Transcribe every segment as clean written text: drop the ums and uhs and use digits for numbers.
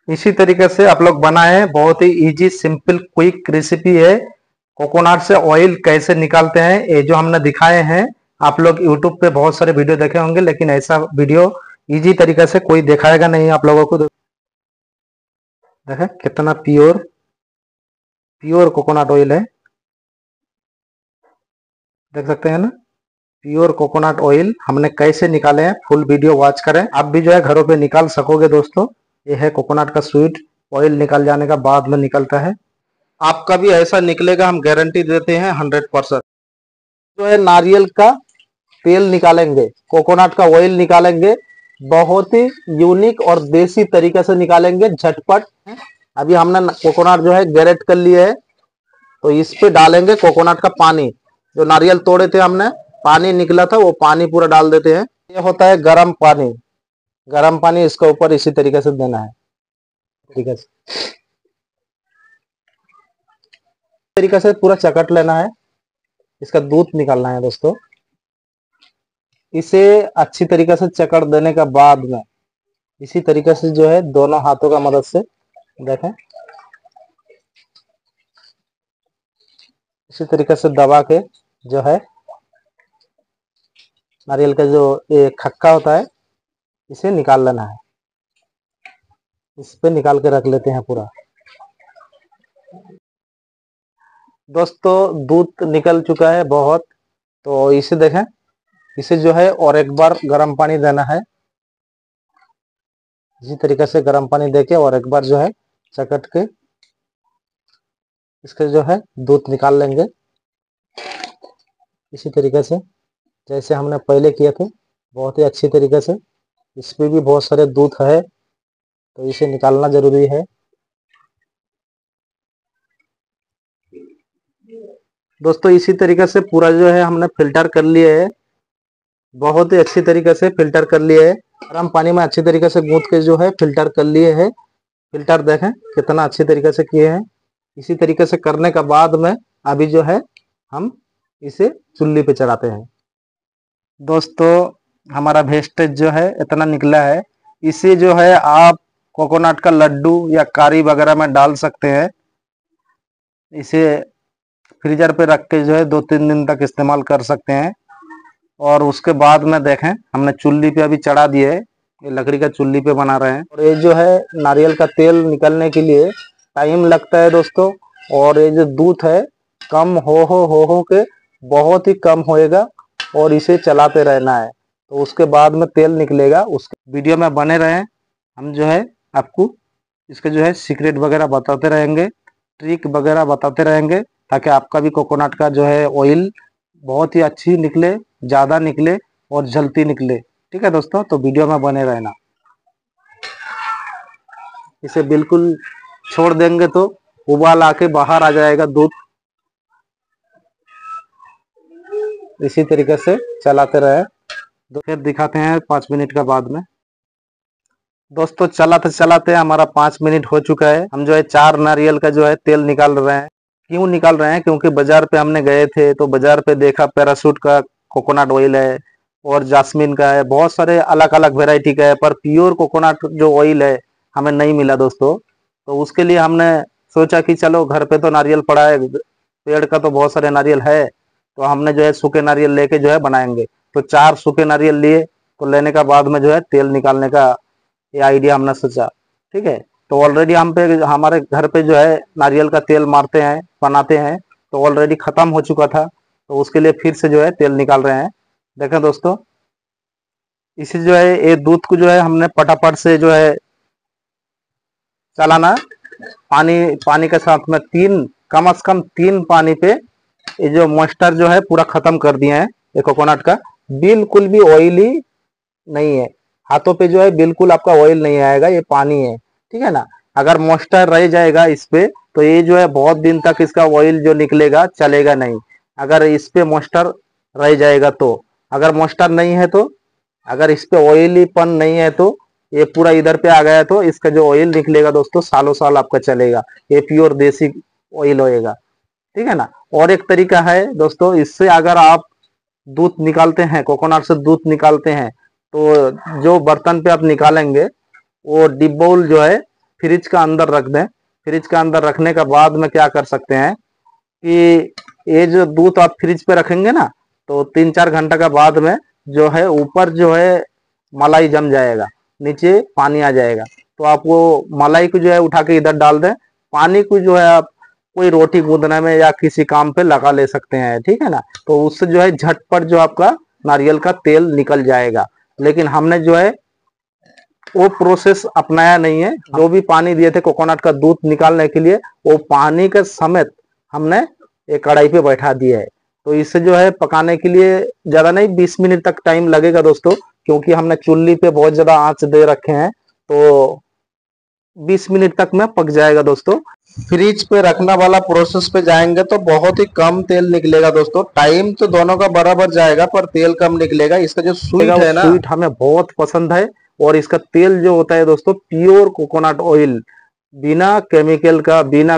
इसी तरीके से आप लोग बनाए, बहुत ही इजी सिंपल क्विक रेसिपी है। कोकोनट से ऑयल कैसे निकालते हैं ये जो हमने दिखाए हैं, आप लोग यूट्यूब पे बहुत सारे वीडियो देखे होंगे, लेकिन ऐसा वीडियो इजी तरीके से कोई दिखाएगा नहीं आप लोगों को। देखें कितना प्योर प्योर कोकोनट ऑयल है, देख सकते हैं ना। प्योर कोकोनट ऑयल हमने कैसे निकाले हैं, फुल वीडियो वॉच करें, आप भी जो है घरों पे निकाल सकोगे दोस्तों। ये है कोकोनट का स्वीट ऑयल, निकाल जाने का बाद में निकलता है। आपका भी ऐसा निकलेगा, हम गारंटी देते हैं 100%। जो है नारियल का तेल निकालेंगे, कोकोनट का ऑयल निकालेंगे, बहुत ही यूनिक और देसी तरीके से निकालेंगे, झटपट। अभी हमने कोकोनट जो है ग्रेट कर लिया है, तो इस पे डालेंगे कोकोनट का पानी। जो नारियल तोड़े थे हमने, पानी निकला था, वो पानी पूरा डाल देते हैं। ये होता है गर्म पानी, गर्म पानी इसके ऊपर इसी तरीके से देना है, तरीके से तरीके से पूरा चकट लेना है। इसका दूध निकालना है दोस्तों। इसे अच्छी तरीके से चकट देने के बाद में इसी तरीके से जो है दोनों हाथों का मदद से देखें, इसी तरीके से दबा के जो है नारियल का जो ये खक्का होता है इसे निकाल लेना है। इस पे निकाल के रख लेते हैं पूरा। दोस्तों दूध निकल चुका है बहुत, तो इसे देखें, इसे जो है और एक बार गर्म पानी देना है। इसी तरीके से गर्म पानी देके और एक बार जो है चकट के इसके जो है दूध निकाल लेंगे, इसी तरीके से जैसे हमने पहले किए थे, बहुत ही अच्छी तरीके से। इसमें भी बहुत सारे दूध है, तो इसे निकालना जरूरी है। दोस्तों इसी तरीके से पूरा जो है हमने फिल्टर कर लिया है, बहुत ही अच्छी तरीके से फिल्टर कर लिया है। गर्म पानी में अच्छी तरीके से गूंथ के जो है फिल्टर कर लिए है। फिल्टर देखें कितना अच्छी तरीके से किए हैं। इसी तरीके से करने के बाद में अभी जो है हम इसे चुल्ली पे चढ़ाते हैं। दोस्तों हमारा वेस्टेज जो है इतना निकला है, इसे जो है आप कोकोनट का लड्डू या कारी वगैरह में डाल सकते हैं। इसे फ्रीजर पे रख के जो है 2-3 दिन तक इस्तेमाल कर सकते हैं। और उसके बाद में देखें हमने चुल्ली पे अभी चढ़ा दिए है, ये लकड़ी का चुल्ली पे बना रहे हैं। और ये जो है नारियल का तेल निकलने के लिए टाइम लगता है दोस्तों। और ये जो दूध है कम हो के बहुत ही कम होएगा, और इसे चलाते रहना है, तो उसके बाद में तेल निकलेगा। उस वीडियो में बने रहें, हम जो है आपको इसके जो है सीक्रेट वगैरह बताते रहेंगे, ट्रिक वगैरह बताते रहेंगे, ताकि आपका भी कोकोनट का जो है ऑयल बहुत ही अच्छी निकले, ज़्यादा निकले और जल्दी निकले। ठीक है दोस्तों, तो वीडियो में बने रहना। इसे बिल्कुल छोड़ देंगे तो उबाल आके बाहर आ जाएगा दूध। इसी तरीके से चलाते रहे, तो फिर दिखाते हैं 5 मिनट के बाद में। दोस्तों चलाते चलाते हमारा 5 मिनट हो चुका है। हम जो है 4 नारियल का जो है तेल निकाल रहे हैं। क्यों निकाल रहे हैं? क्योंकि बाजार पे हमने गए थे, तो बाजार पे देखा पैराशूट का कोकोनट ऑयल है और जास्मिन का है, बहुत सारे अलग अलग वेराइटी का है, पर प्योर कोकोनट जो ऑयल है हमें नहीं मिला दोस्तों। तो उसके लिए हमने सोचा कि चलो घर पे तो नारियल पड़ा है, पेड़ का तो बहुत सारे नारियल है, तो हमने जो है सूखे नारियल लेके जो है बनाएंगे। तो 4 सूखे नारियल लिए, तो लेने का बाद में जो है तेल निकालने का ये आइडिया हमने सोचा। ठीक है, तो ऑलरेडी हम पे हमारे घर पे जो है नारियल का तेल मारते हैं, बनाते हैं, तो ऑलरेडी खत्म हो चुका था, तो उसके लिए फिर से जो है तेल निकाल रहे हैं। देखें दोस्तों, इसी जो है ये दूध को जो है हमने फटाफट से जो है चलाना, पानी के साथ में कम से कम 3 पानी पे ये जो मॉइस्चर जो है पूरा खत्म कर दिए हैं। ये कोकोनट का बिल्कुल भी ऑयली नहीं है, हाथों पे जो है बिल्कुल आपका ऑयल नहीं आएगा, ये पानी है। ठीक है ना, अगर मॉइस्चर रह जाएगा इस पे, तो ये जो है बहुत दिन तक इसका ऑयल जो निकलेगा चलेगा नहीं। अगर इस पे मॉइस्चर रह जाएगा तो, अगर मॉइस्चर नहीं है तो, अगर इस पे ऑयलीपन नहीं है तो, ये पूरा इधर पे आ गया तो इसका जो ऑयल निकलेगा दोस्तों सालों साल आपका चलेगा। ये प्योर देसी ऑयल होएगा। ठीक है ना। और एक तरीका है दोस्तों, इससे अगर आप दूध निकालते हैं, कोकोनट से दूध निकालते हैं, तो जो बर्तन पे आप निकालेंगे वो डिब्बोल जो है फ्रिज का अंदर रख दें। फ्रिज का अंदर रखने के बाद में क्या कर सकते हैं कि ये जो दूध आप फ्रिज पे रखेंगे ना, तो 3-4 घंटा के बाद में जो है ऊपर जो है मलाई जम जाएगा, नीचे पानी आ जाएगा। तो आप वो मलाई को जो है उठा के इधर डाल दें। पानी को जो है आप कोई रोटी गूंदने में या किसी काम पे लगा ले सकते हैं, ठीक है ना। तो उससे जो है झटपट जो आपका नारियल का तेल निकल जाएगा। लेकिन हमने जो है वो प्रोसेस अपनाया नहीं है। जो भी पानी दिए थे कोकोनट का दूध निकालने के लिए, वो पानी के समेत हमने एक कढ़ाई पे बैठा दिया है। तो इससे जो है पकाने के लिए ज्यादा नहीं 20 मिनट तक टाइम लगेगा दोस्तों, क्योंकि हमने चुल्ली पे बहुत ज्यादा आंच दे रखे हैं। तो 20 मिनट तक में पक जाएगा दोस्तों। फ्रिज पे रखना वाला प्रोसेस पे जाएंगे तो बहुत ही कम तेल निकलेगा दोस्तों। टाइम तो दोनों का बराबर जाएगा पर तेल कम निकलेगा। इसका जो स्वीट है ना, स्वीट हमें बहुत पसंद है। और इसका तेल जो होता है दोस्तों प्योर कोकोनट ऑयल, बिना केमिकल का, बिना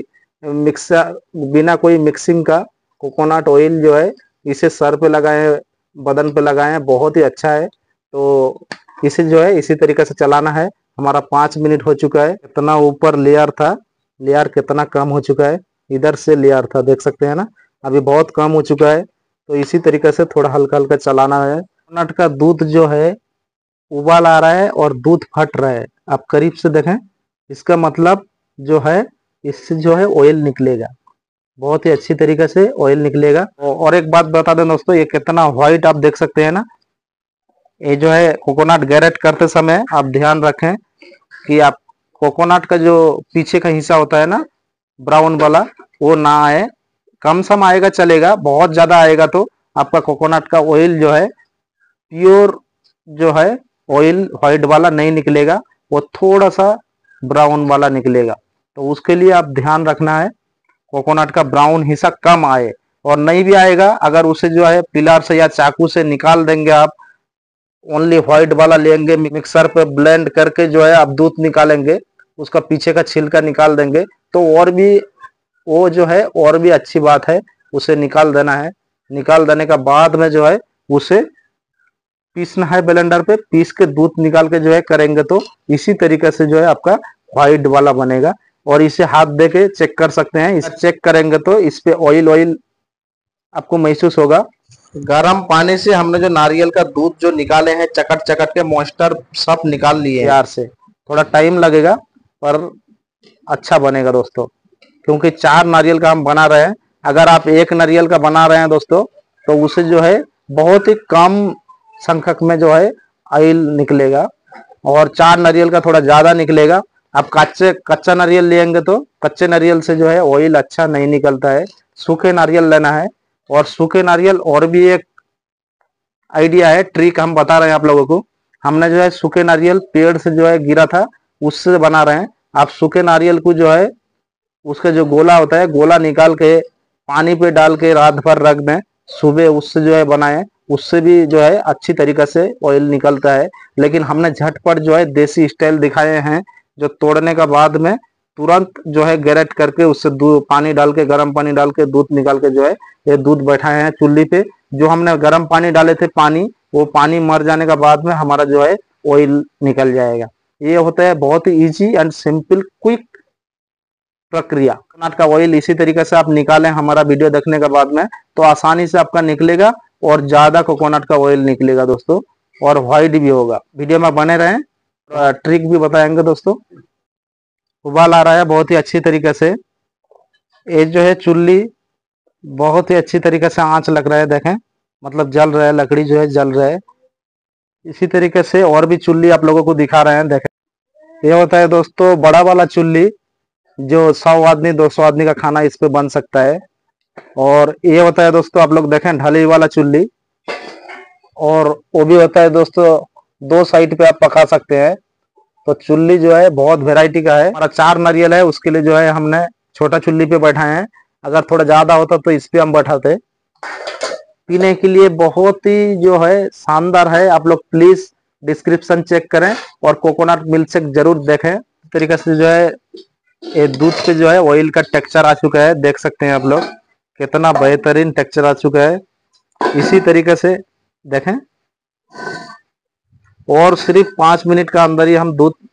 कोई मिक्सिंग का कोकोनट ऑयल जो है इसे सर पे लगाए, बदन पे लगाए, बहुत ही अच्छा है। तो इसे जो है इसी तरीके से चलाना है। हमारा 5 मिनट हो चुका है। कितना ऊपर लेयर था, लेयर कितना कम हो चुका है। इधर से लेयर था, देख सकते हैं ना, अभी बहुत कम हो चुका है। तो इसी तरीके से थोड़ा हल्का हल्का चलाना है। कोकोनट का दूध जो है उबाल आ रहा है और दूध फट रहा है। आप करीब से देखें, इसका मतलब जो है इससे जो है ऑयल निकलेगा, बहुत ही अच्छी तरीके से ऑयल निकलेगा। और एक बात बता दें दोस्तों, ये कितना व्हाइट आप देख सकते हैं ना। ये जो है कोकोनट ग्रेट करते समय आप ध्यान रखें कि आप कोकोनट का जो पीछे का हिस्सा होता है ना, ब्राउन वाला, वो ना आए। कम सम आएगा चलेगा, बहुत ज्यादा आएगा तो आपका कोकोनट का ऑयल जो है प्योर जो है ऑयल व्हाइट वाला नहीं निकलेगा, वो थोड़ा सा ब्राउन वाला निकलेगा। तो उसके लिए आप ध्यान रखना है कोकोनट का ब्राउन हिस्सा कम आए। और नहीं भी आएगा, अगर उसे जो है पिलार से या चाकू से निकाल देंगे आप, ओनली व्हाइट वाला लेंगे, मिक्सर पे ब्लेंड करके जो है आप दूध निकालेंगे, उसका पीछे का छिलका निकाल देंगे, तो और भी वो जो है और भी अच्छी बात है। उसे निकाल देना है। निकाल देने का बाद में जो है उसे पीसना है ब्लेंडर पे। पीस के दूध निकाल के जो है करेंगे तो इसी तरीके से जो है आपका व्हाइट वाला बनेगा। और इसे हाथ दे के चेक कर सकते हैं। इसे चेक करेंगे तो इस पे ऑयल आपको महसूस होगा। गर्म पानी से हमने जो नारियल का दूध जो निकाले हैं, चकट चकट के मॉइस्चर सब निकाल लिए यार से। थोड़ा टाइम लगेगा पर अच्छा बनेगा दोस्तों, क्योंकि 4 नारियल का हम बना रहे हैं। अगर आप 1 नारियल का बना रहे हैं दोस्तों, तो उसे जो है बहुत ही कम संख्यक में जो है ऑयल निकलेगा, और 4 नारियल का थोड़ा ज्यादा निकलेगा। आप कच्चा नारियल लेंगे तो कच्चे नारियल से जो है ऑयल अच्छा नहीं निकलता है। सूखे नारियल लेना है। और सूखे नारियल, और भी एक आइडिया है, ट्रिक हम बता रहे हैं आप लोगों को। हमने जो है सूखे नारियल पेड़ से जो है गिरा था, उससे बना रहे हैं। आप सूखे नारियल को जो है उसका जो गोला होता है, गोला निकाल के पानी पे डाल के रात भर रख दें, सुबह उससे जो है बनाएं, उससे भी जो है अच्छी तरीके से ऑयल निकलता है। लेकिन हमने झटपट जो है देसी स्टाइल दिखाए हैं, जो तोड़ने का बाद में तुरंत जो है ग्रेट करके उससे दूध पानी डाल के, गर्म पानी डाल के दूध निकाल के जो है ये दूध बैठाए हैं चुल्ली पे। जो हमने गर्म पानी डाले थे, वो पानी मर जाने का बाद में हमारा जो है ऑयल निकल जाएगा। ये होता है बहुत ही इजी एंड सिंपल क्विक प्रक्रिया। कोकोनट का ऑयल इसी तरीके से आप निकालें हमारा वीडियो देखने के बाद में, तो आसानी से आपका निकलेगा और ज्यादा कोकोनट का ऑयल निकलेगा दोस्तों, और व्हाइट भी होगा। वीडियो में बने रहें, ट्रिक भी बताएंगे दोस्तों। उबाल आ रहा है बहुत ही अच्छी तरीके से। ये जो है चुल्ली बहुत ही अच्छी तरीके से आंच लग रहा है, देखें, मतलब जल रहा है, लकड़ी जो है जल रहा है। इसी तरीके से और भी चुल्ली आप लोगों को दिखा रहे हैं, देखें। ये होता है दोस्तों बड़ा वाला चुल्ली, जो 100 आदमी 200 आदमी का खाना इस पे बन सकता है। और ये होता है दोस्तों, आप लोग देखें, ढली वाला चुल्ली। और वो भी होता है दोस्तों 2 साइड पे आप पका सकते हैं। तो चुल्ली जो है बहुत वेराइटी का है। हमारा 4 नारियल है, उसके लिए जो है हमने छोटा चुल्ली पे बैठाए हैं। अगर थोड़ा ज्यादा होता तो इस पे हम बैठाते। पीने के लिए बहुत ही जो है शानदार है। आप लोग प्लीज डिस्क्रिप्शन चेक करें और कोकोनट मिल्क शेक जरूर देखें। इस तरीके से जो है ये दूध पे जो है ऑयल का टेक्सचर आ चुका है, देख सकते हैं आप लोग, कितना बेहतरीन टेक्सचर आ चुका है। इसी तरीके से देखें, और सिर्फ 5 मिनट का अंदर ही हम दूध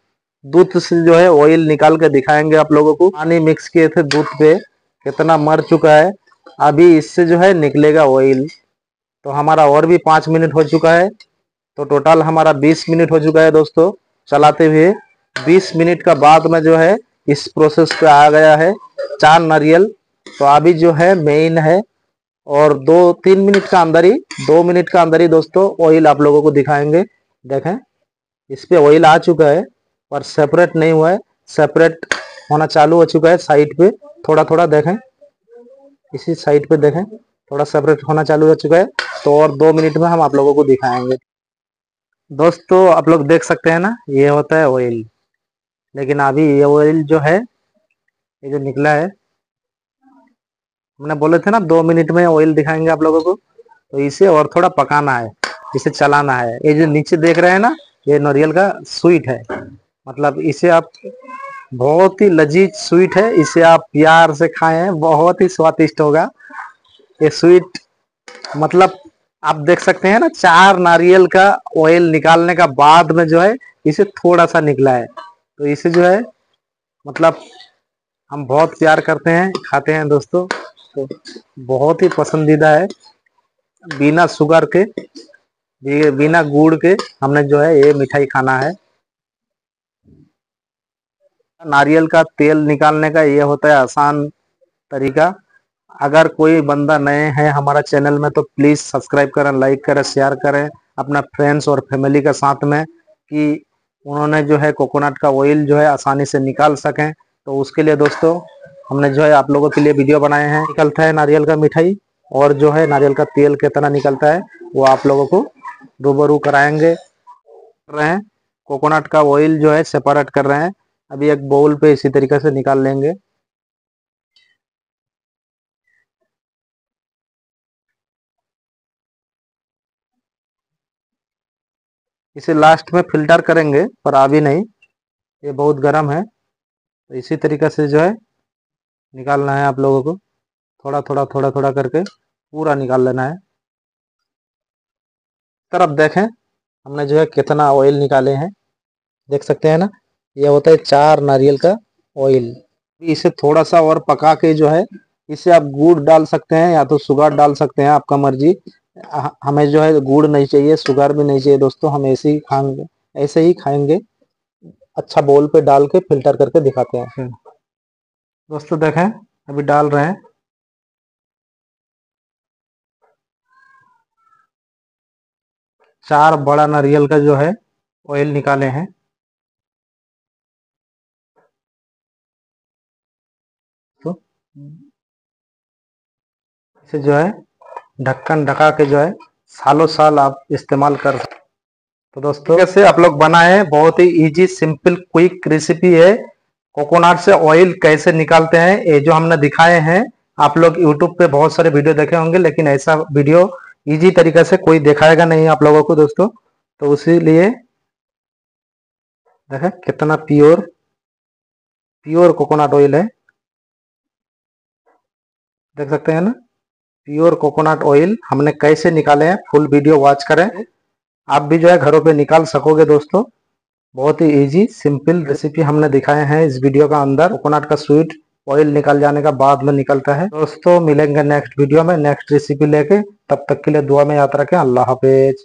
दूध से जो है ऑयल निकाल के दिखाएंगे आप लोगों को। पानी मिक्स किए थे दूध पे, कितना मर चुका है, अभी इससे जो है निकलेगा ऑयल। तो हमारा और भी 5 मिनट हो चुका है, तो टोटल हमारा 20 मिनट हो चुका है दोस्तों चलाते हुए। 20 मिनट का बाद में जो है इस प्रोसेस पे आ गया है 4 नारियल। तो अभी जो है मेन है, और 2-3 मिनट का अंदर ही, 2 मिनट का अंदर ही दोस्तों ऑयल आप लोगों को दिखाएंगे। देखें, इस पे ऑयल आ चुका है पर सेपरेट नहीं हुआ है, सेपरेट होना चालू हो चुका है साइड पे। थोड़ा थोड़ा देखें, इसी साइड पे देखें, थोड़ा सेपरेट होना चालू हो चुका है। तो और 2 मिनट में हम आप लोगों को दिखाएंगे। दोस्तों आप लोग देख सकते हैं ना, ये होता है ऑयल। लेकिन अभी ये ऑयल जो है, ये जो निकला है, हमने बोले थे ना 2 मिनट में ऑयल दिखाएंगे आप लोगों को, तो इसे और थोड़ा पकाना है, इसे चलाना है। ये जो नीचे देख रहे हैं ना, ये नारियल का स्वीट है, मतलब इसे आप, बहुत ही लजीज स्वीट है, इसे आप प्यार से खाएं, बहुत ही स्वादिष्ट होगा ये स्वीट। मतलब आप देख सकते हैं ना, 4 नारियल का ऑयल निकालने का बाद में जो है इसे थोड़ा सा निकला है। तो इसे जो है, मतलब हम बहुत प्यार करते हैं, खाते हैं दोस्तों। तो बहुत ही पसंदीदा है, बिना शुगर के, बिना गुड़ के हमने जो है ये मिठाई खाना है। नारियल का तेल निकालने का ये होता है आसान तरीका। अगर कोई बंदा नए हैं हमारा चैनल में, तो प्लीज सब्सक्राइब करें, लाइक करें, शेयर करें अपना फ्रेंड्स और फैमिली के साथ में, कि उन्होंने जो है कोकोनट का ऑयल जो है आसानी से निकाल सकें। तो उसके लिए दोस्तों हमने जो है आप लोगों के लिए वीडियो बनाए हैं। निकलता है नारियल का मिठाई, और जो है नारियल का तेल कितना निकलता है वो आप लोगों को रूबरू कराएंगे। रहे हैं कोकोनट का ऑयल जो है सेपरेट कर रहे हैं, अभी एक बाउल पे इसी तरीके से निकाल लेंगे। इसे लास्ट में फिल्टर करेंगे, पर अभी नहीं, ये बहुत गर्म है। तो इसी तरीके से जो है निकालना है आप लोगों को, थोड़ा थोड़ा थोड़ा थोड़ा करके पूरा निकाल लेना है। तरफ देखें हमने जो है कितना ऑयल निकाले हैं, देख सकते हैं ना, ये होता है 4 नारियल का ऑयल। इसे थोड़ा सा और पका के जो है, इसे आप गुड़ डाल सकते हैं या तो शुगर डाल सकते हैं, आपका मर्जी। हमें जो है गुड़ नहीं चाहिए, शुगर भी नहीं चाहिए दोस्तों, हम ऐसे ही खाएंगे, ऐसे ही खाएंगे। अच्छा बोल पे डाल के फिल्टर करके दिखाते हैं फिर। दोस्तों देखें, अभी डाल रहे हैं, 4 बड़ा नारियल का जो है ऑयल निकाले हैं। तो इसे जो है ढक्कन ढका के जो है सालों साल आप इस्तेमाल कर सकते। तो दोस्तों कैसे आप लोग बनाए, बहुत ही इजी सिंपल क्विक रेसिपी है। कोकोनट से ऑयल कैसे निकालते हैं ये जो हमने दिखाए हैं, आप लोग यूट्यूब पे बहुत सारे वीडियो देखे होंगे, लेकिन ऐसा वीडियो इजी तरीके से कोई दिखाएगा नहीं आप लोगों को दोस्तों। तो उसी लिए देखें कितना प्योर प्योर कोकोनट ऑयल है, देख सकते हैं ना, प्योर कोकोनट ऑयल हमने कैसे निकाले हैं, फुल वीडियो वॉच करें, आप भी जो है घरों पे निकाल सकोगे दोस्तों। बहुत ही इजी सिंपल रेसिपी हमने दिखाए हैं इस वीडियो का अंदर। कोकोनट का स्वीट ऑयल निकल जाने का बाद में निकलता है दोस्तों। मिलेंगे नेक्स्ट वीडियो में नेक्स्ट रेसिपी लेके, तब तक के लिए दुआ में याद रखें। अल्लाह हाफिज।